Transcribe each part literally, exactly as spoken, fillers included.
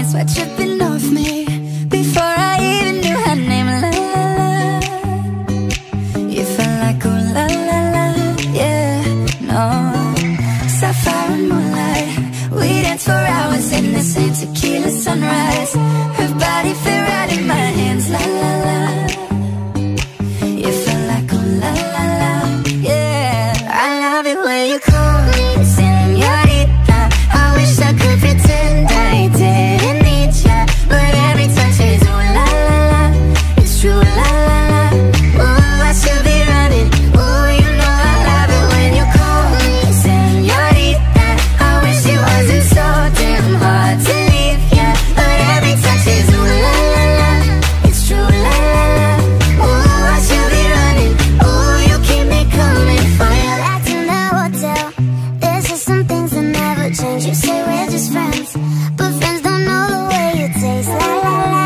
nights were tripping off me before I even knew her name. La la la, you felt like ooh la la la, yeah, no. Sapphire and moonlight, we danced for hours in the same tequila sunrise. Her body fit right in my hands, la la la. You felt like ooh la la la, yeah. I love it when you call me señorita. I wish I could pretend I didn't need ya, but every touch is ooh la la la. It's true, la la la. Ooh, I should be running. Ooh, you know I love it when you call me señorita. I wish it wasn't so damn hard to leave ya, but every touch is ooh la la la. It's true, la la la. Ooh, I should be running. Ooh, you keep me coming for ya. Back in the hotel, there's just some things that never change. You say we're just friends, but friends don't know the way you taste. La la la.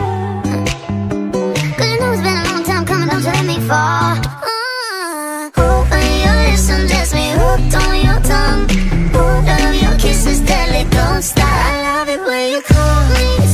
Cause you know it's been a long time coming, don't you let me fall. Uh, open your lips and just me hooked on your tongue. Hold of your kisses deadly, don't stop. I love it when you call me